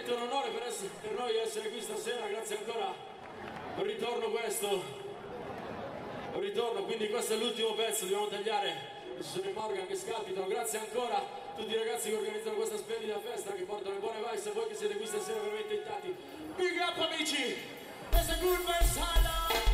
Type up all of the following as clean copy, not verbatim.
veramente un onore per noi essere qui stasera, grazie ancora. Un ritorno questo, un ritorno, quindi questo è l'ultimo pezzo, dobbiamo tagliare. Ci sono i Morgan che scalpitano, grazie ancora a tutti i ragazzi che organizzano questa splendida festa, che portano le buone vibes, e voi che siete qui stasera veramente intatti. Big up amici, there's a good Versala.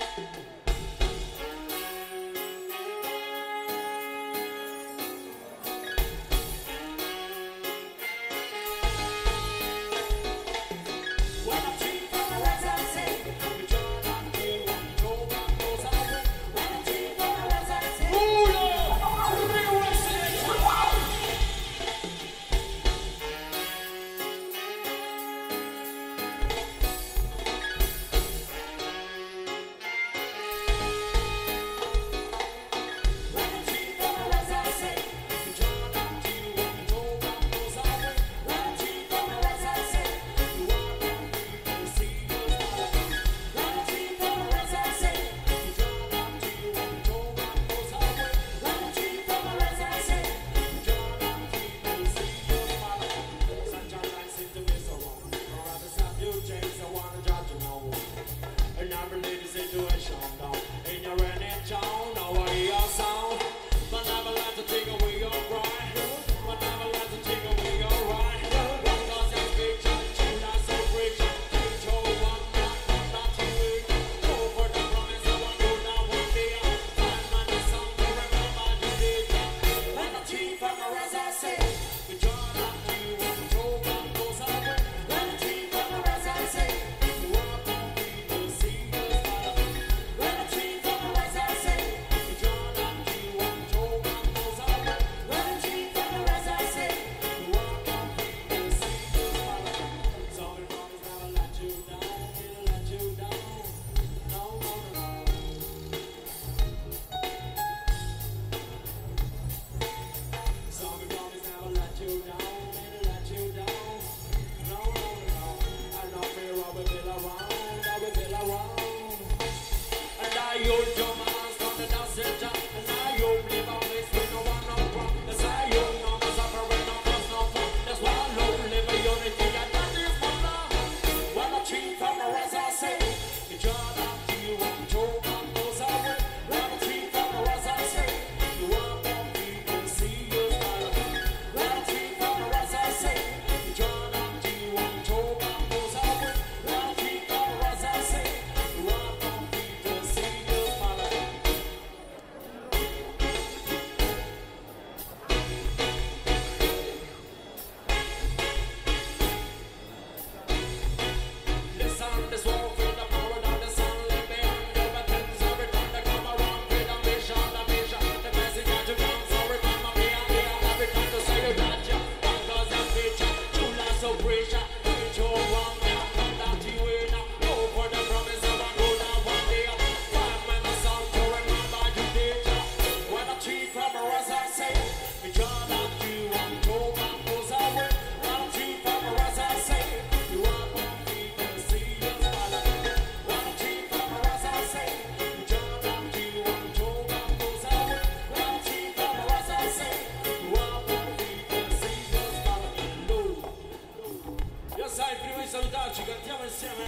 Salutarci, cantiamo insieme.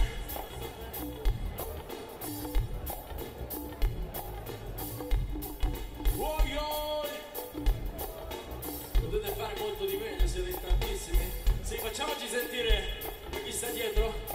Potete fare molto di meglio, siete in tantissimi. Sì, facciamoci sentire chi sta dietro.